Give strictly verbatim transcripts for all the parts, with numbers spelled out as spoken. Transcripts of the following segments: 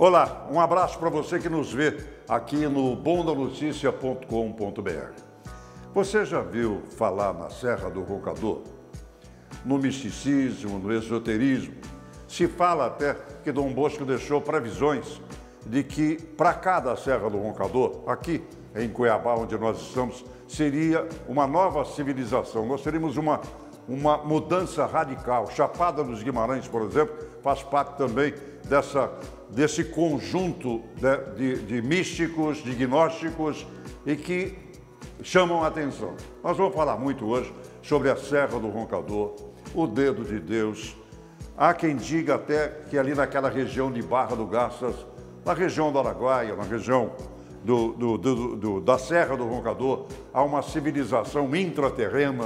Olá, um abraço para você que nos vê aqui no bom da notícia ponto com ponto br. Você já viu falar na Serra do Roncador? No misticismo, no esoterismo? Se fala até que Dom Bosco deixou previsões de que para cá da Serra do Roncador, aqui em Cuiabá, onde nós estamos, seria uma nova civilização. Nós teríamos uma, uma mudança radical. Chapada dos Guimarães, por exemplo, faz parte também dessa, desse conjunto de, de, de místicos, de gnósticos e que chamam a atenção. Nós vamos falar muito hoje sobre a Serra do Roncador, o dedo de Deus. Há quem diga até que ali naquela região de Barra do Garças, na região do Araguaia, na região do, do, do, do, da Serra do Roncador, há uma civilização intraterrena.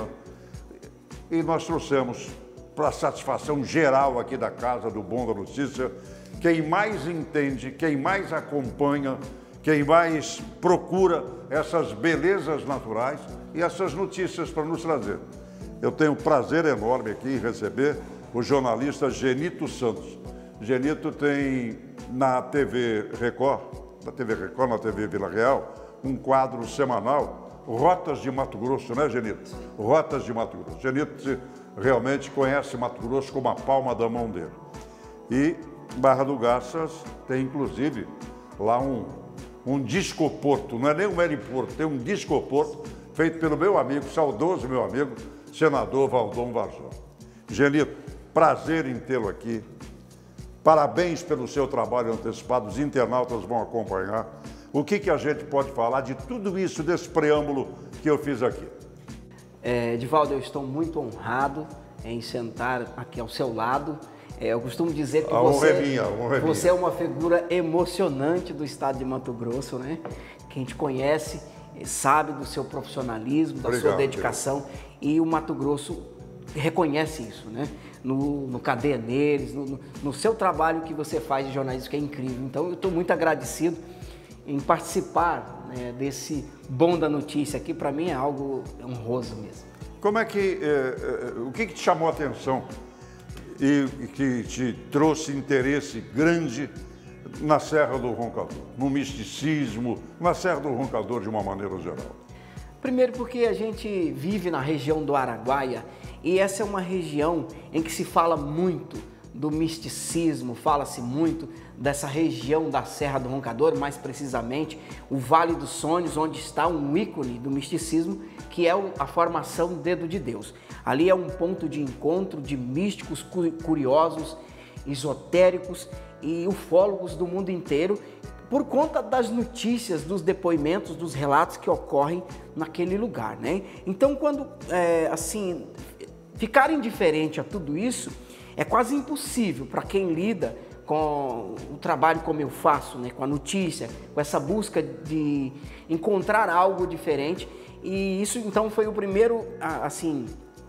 E nós trouxemos, para a satisfação geral aqui da Casa do Bom da Notícia, quem mais entende, quem mais acompanha, quem mais procura essas belezas naturais e essas notícias para nos trazer. Eu tenho um prazer enorme aqui em receber o jornalista Genito Santos. Genito tem na T V Record, na T V Record, na T V Vila Real, um quadro semanal, Rotas de Mato Grosso, né, Genito? Rotas de Mato Grosso. Genito realmente conhece Mato Grosso como a palma da mão dele. E Barra do Garças tem, inclusive, lá um, um discoporto, não é nem um heliporto, tem um discoporto feito pelo meu amigo, saudoso meu amigo, senador Valdom Varzão. Genito, prazer em tê-lo aqui. Parabéns pelo seu trabalho antecipado, os internautas vão acompanhar. O que, que a gente pode falar de tudo isso, desse preâmbulo que eu fiz aqui? É, Edivaldo, eu estou muito honrado em sentar aqui ao seu lado. É, eu costumo dizer que a você, honra é minha, a honra é você minha. é uma figura emocionante do estado de Mato Grosso, né? Quem te conhece sabe do seu profissionalismo, da Obrigado, sua dedicação, Deus. E o Mato Grosso reconhece isso, né? No, no Cadeia Neles, no, no, no seu trabalho que você faz de jornalismo, que é incrível. Então, eu estou muito agradecido em participar, né, desse Bom da Notícia aqui. Para mim é algo honroso mesmo. Como é que, é, é, o que, que te chamou a atenção e, e que te trouxe interesse grande na Serra do Roncador, no misticismo, na Serra do Roncador de uma maneira geral? Primeiro porque a gente vive na região do Araguaia e essa é uma região em que se fala muito do misticismo, fala-se muito dessa região da Serra do Roncador, mais precisamente o Vale dos Sonhos, onde está um ícone do misticismo, que é a formação Dedo de Deus. Ali é um ponto de encontro de místicos curiosos, esotéricos e ufólogos do mundo inteiro, por conta das notícias, dos depoimentos, dos relatos que ocorrem naquele lugar, né? Então, quando, é, assim, ficar indiferente a tudo isso, é quase impossível para quem lida com o trabalho como eu faço, né? Com a notícia, com essa busca de encontrar algo diferente. E isso, então, foi o primeiro, assim,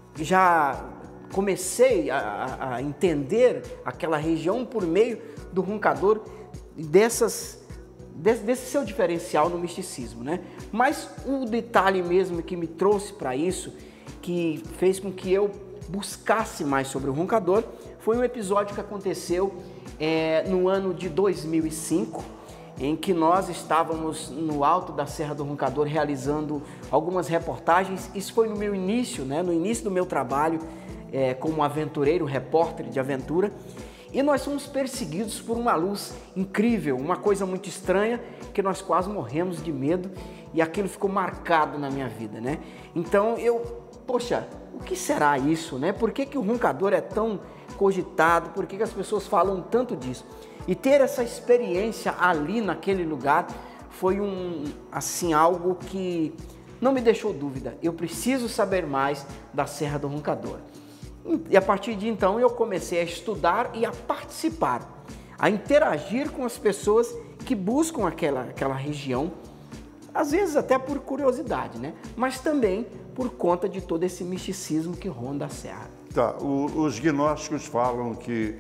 já comecei a, a entender aquela região por meio do Roncador, dessas... Desse, desse seu diferencial no misticismo, né? Mas o detalhe mesmo que me trouxe para isso, que fez com que eu buscasse mais sobre o Roncador, foi um episódio que aconteceu é, no ano de dois mil e cinco, em que nós estávamos no alto da Serra do Roncador realizando algumas reportagens. Isso foi no meu início, né? No início do meu trabalho é, como aventureiro, repórter de aventura. E nós fomos perseguidos por uma luz incrível, uma coisa muito estranha, que nós quase morremos de medo e aquilo ficou marcado na minha vida, né? Então eu, poxa, o que será isso, né? Por que que o Roncador é tão cogitado? Por que que as pessoas falam tanto disso? E ter essa experiência ali naquele lugar foi um, assim, algo que não me deixou dúvida. Eu preciso saber mais da Serra do Roncador. E a partir de então eu comecei a estudar e a participar, a interagir com as pessoas que buscam aquela, aquela região, às vezes até por curiosidade, né? Mas também por conta de todo esse misticismo que ronda a serra. Tá, o, os gnósticos falam que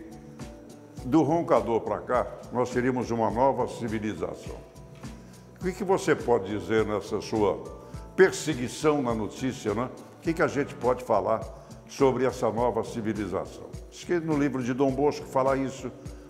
do Roncador para cá nós teríamos uma nova civilização. O que, que você pode dizer nessa sua perseguição na notícia, né? O que, que a gente pode falar sobre essa nova civilização? Acho que no livro de Dom Bosco fala isso,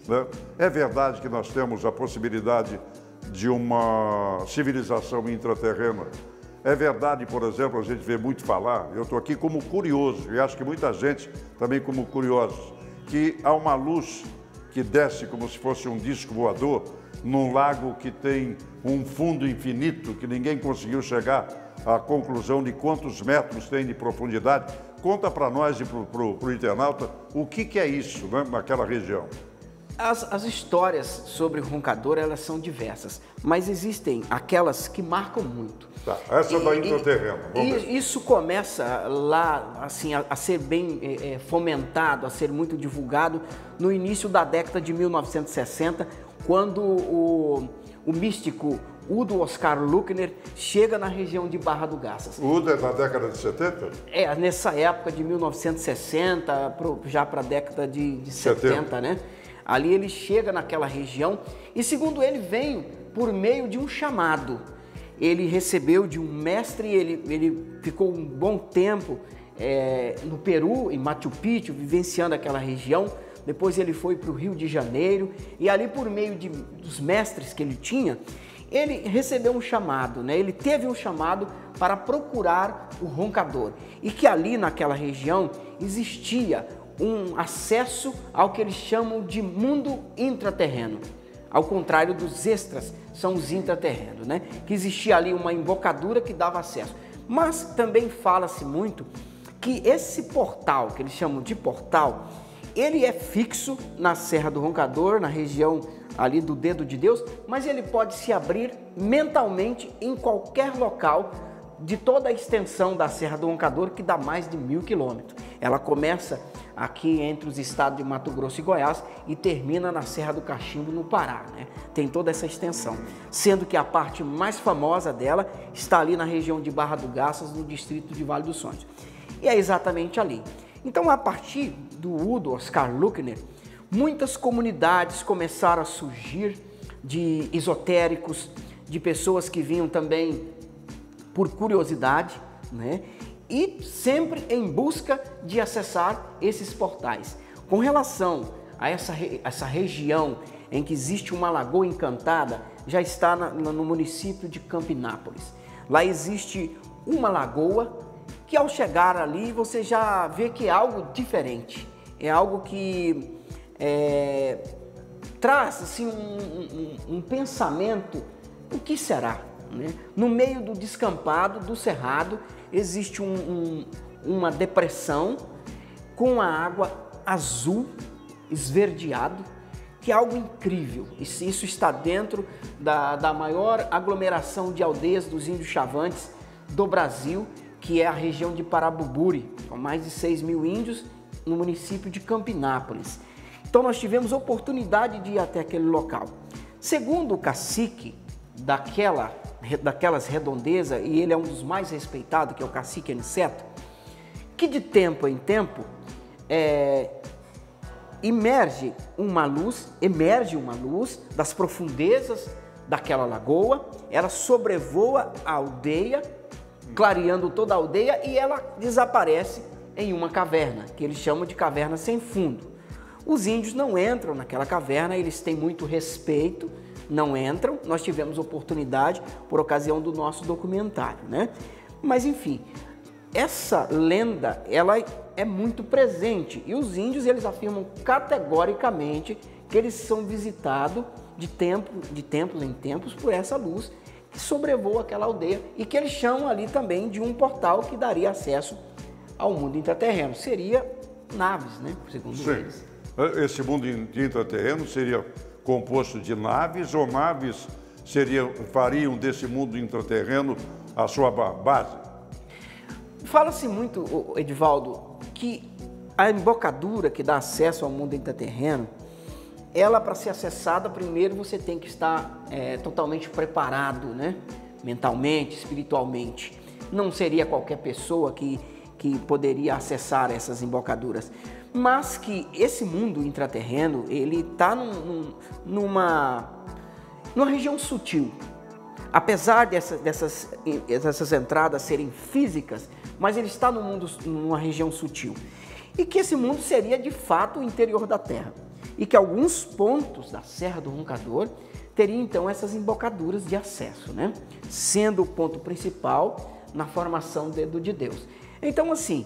né? É verdade que nós temos a possibilidade de uma civilização intraterrena. É verdade, por exemplo, a gente vê muito falar, eu estou aqui como curioso, e acho que muita gente também como curiosos, que há uma luz que desce como se fosse um disco voador num lago que tem um fundo infinito, que ninguém conseguiu chegar à conclusão de quantos metros tem de profundidade. Conta para nós e para o internauta o que, que é isso, né, naquela região. As, as histórias sobre o roncador, elas são diversas, mas existem aquelas que marcam muito. Tá, essa é da intraterreno. E, e isso começa lá assim, a, a ser bem é, é, fomentado, a ser muito divulgado no início da década de mil novecentos e sessenta, quando o, o místico Udo Oscar Luckner chega na região de Barra do Garças. O Udo é da década de setenta? É, nessa época de mil novecentos e sessenta, pro, já para a década de, de setenta, né? Ali ele chega naquela região e, segundo ele, veio por meio de um chamado. Ele recebeu de um mestre, ele, ele ficou um bom tempo é, no Peru, em Machu Picchu, vivenciando aquela região. Depois ele foi para o Rio de Janeiro e ali, por meio de, dos mestres que ele tinha, ele recebeu um chamado, né? Ele teve um chamado para procurar o roncador. E que ali naquela região existia um acesso ao que eles chamam de mundo intraterreno. Ao contrário dos extras, são os intraterrenos, né? Que existia ali uma embocadura que dava acesso. Mas também fala-se muito que esse portal, que eles chamam de portal, ele é fixo na Serra do Roncador, na região ali do Dedo de Deus, mas ele pode se abrir mentalmente em qualquer local de toda a extensão da Serra do Roncador, que dá mais de mil quilômetros. Ela começa aqui entre os estados de Mato Grosso e Goiás e termina na Serra do Cachimbo, no Pará, né? Tem toda essa extensão, sendo que a parte mais famosa dela está ali na região de Barra do Garças, no distrito de Vale dos Sonhos. E é exatamente ali. Então, a partir do Udo Oscar Luckner, muitas comunidades começaram a surgir de esotéricos, de pessoas que vinham também por curiosidade, né? E sempre em busca de acessar esses portais. Com relação a essa, essa região em que existe uma lagoa encantada, já está na, no município de Campinápolis. Lá existe uma lagoa que, ao chegar ali, você já vê que é algo diferente. É algo que é, traz assim, um, um, um pensamento, o que será? Né? No meio do descampado, do cerrado, existe um, um, uma depressão com a água azul, esverdeado, que é algo incrível. Isso está dentro da, da maior aglomeração de aldeias dos índios chavantes do Brasil, que é a região de Parabuburi, com mais de seis mil índios no município de Campinápolis. Então nós tivemos oportunidade de ir até aquele local. Segundo o cacique daquela, daquelas redondezas, e ele é um dos mais respeitados, que é o cacique Aniceto, que de tempo em tempo é, emerge uma luz, emerge uma luz das profundezas daquela lagoa, ela sobrevoa a aldeia, clareando toda a aldeia, e ela desaparece em uma caverna, que eles chamam de caverna sem fundo. Os índios não entram naquela caverna, eles têm muito respeito, não entram. Nós tivemos oportunidade por ocasião do nosso documentário, né? Mas enfim, essa lenda, ela é muito presente, e os índios, eles afirmam categoricamente que eles são visitados de tempo, de tempos em tempos por essa luz que sobrevoa aquela aldeia, e que eles chamam ali também de um portal que daria acesso ao mundo intraterreno. Seria naves, né? Segundo Sim. eles. Esse mundo intraterreno seria composto de naves, ou naves seriam, fariam desse mundo intraterreno a sua base? Fala-se muito, Edivaldo, que a embocadura que dá acesso ao mundo intraterreno, ela, para ser acessada, primeiro você tem que estar é, totalmente preparado, né? Mentalmente, espiritualmente. Não seria qualquer pessoa que, que poderia acessar essas embocaduras. Mas que esse mundo intraterreno, ele está num, num, numa, numa região sutil. Apesar dessa, dessas, dessas entradas serem físicas, mas ele está num mundo, numa região sutil. E que esse mundo seria, de fato, o interior da Terra. e que alguns pontos da Serra do Roncador teriam então essas embocaduras de acesso, né? Sendo o ponto principal na formação do dedo de Deus. Então, assim,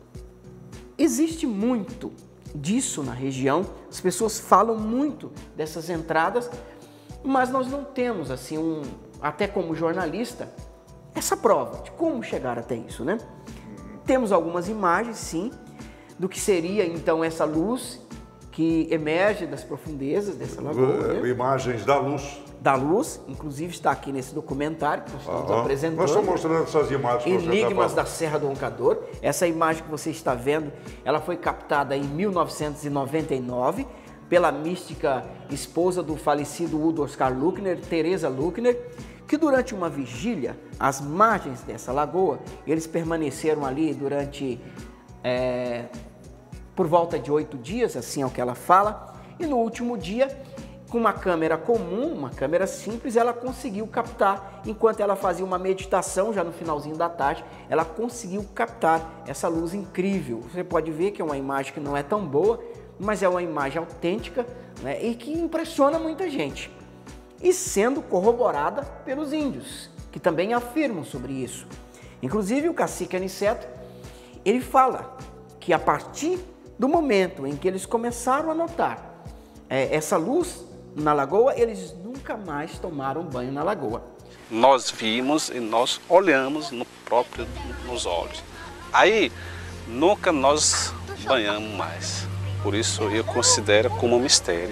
existe muito disso na região, as pessoas falam muito dessas entradas, mas nós não temos, assim, um, até como jornalista, essa prova de como chegar até isso, né? Temos algumas imagens, sim, do que seria então essa luz que emerge das profundezas dessa lagoa. Né? Imagens da luz. Da luz, inclusive está aqui nesse documentário que nós estamos Aham. apresentando. Nós estamos mostrando essas imagens. Enigmas da Serra do Roncador. Essa imagem que você está vendo, ela foi captada em mil novecentos e noventa e nove pela mística esposa do falecido Udo Oscar Luckner, Teresa Luckner, que durante uma vigília, às margens dessa lagoa, eles permaneceram ali durante, é, por volta de oito dias, assim é o que ela fala, e no último dia, com uma câmera comum, uma câmera simples, ela conseguiu captar, enquanto ela fazia uma meditação, já no finalzinho da tarde, ela conseguiu captar essa luz incrível. Você pode ver que é uma imagem que não é tão boa, mas é uma imagem autêntica, né, e que impressiona muita gente. E sendo corroborada pelos índios, que também afirmam sobre isso. Inclusive o cacique Aniceto, ele fala que a partir do momento em que eles começaram a notar é, essa luz na lagoa, eles nunca mais tomaram banho na lagoa. Nós vimos e nós olhamos no próprio nos olhos. Aí nunca nós banhamos mais. Por isso eu considero como um mistério.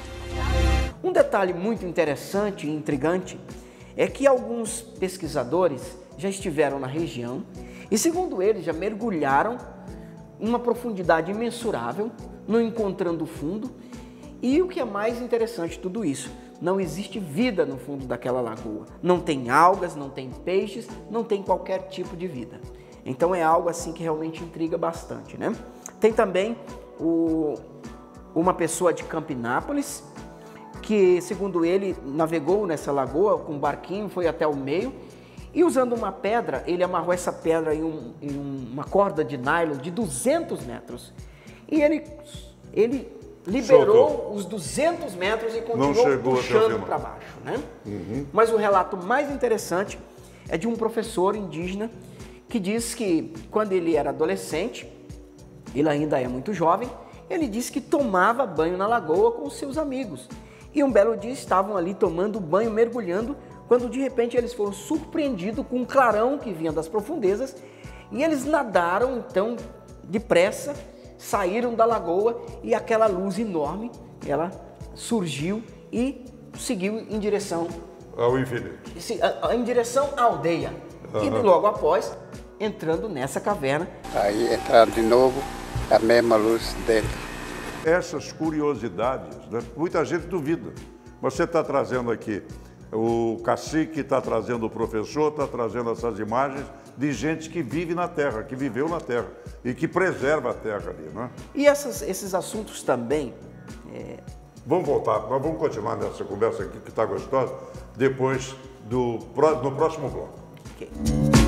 Um detalhe muito interessante e intrigante é que alguns pesquisadores já estiveram na região e, segundo eles, já mergulharam em uma profundidade imensurável, não encontrando fundo. E o que é mais interessante de tudo isso, não existe vida no fundo daquela lagoa. Não tem algas, não tem peixes, não tem qualquer tipo de vida. Então é algo assim que realmente intriga bastante, né? Tem também o, uma pessoa de Campinápolis, que, segundo ele, navegou nessa lagoa com um barquinho, foi até o meio e, usando uma pedra, ele amarrou essa pedra em, um, em uma corda de nylon de duzentos metros. E ele, ele liberou Soltou. os duzentos metros e continuou puxando para baixo, né? Uhum. Mas o relato mais interessante é de um professor indígena que diz que, quando ele era adolescente, ele ainda é muito jovem, ele disse que tomava banho na lagoa com os seus amigos. E um belo dia estavam ali tomando banho, mergulhando, quando de repente eles foram surpreendidos com um clarão que vinha das profundezas e eles nadaram então depressa, saíram da lagoa e aquela luz enorme, ela surgiu e seguiu em direção ao infinito, em direção à aldeia. Uhum. E logo após, entrando nessa caverna. Aí entraram de novo, a mesma luz dentro. Essas curiosidades, né? Muita gente duvida. Você está trazendo aqui, o cacique está trazendo o professor, está trazendo essas imagens de gente que vive na terra, que viveu na terra e que preserva a terra ali, né? E essas, esses assuntos também... É... Vamos voltar, nós vamos continuar nessa conversa aqui que está gostosa, depois do no próximo bloco. Okay.